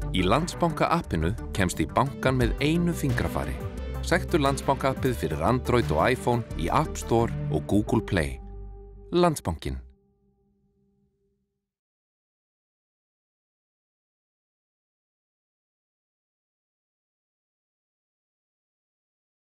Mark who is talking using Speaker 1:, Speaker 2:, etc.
Speaker 1: Í Landsbanka appinu kemst í bankan með einu fingrafari. Sæktu Landsbanka appið fyrir Android og iPhone í App Store og Google Play. Landsbankinn.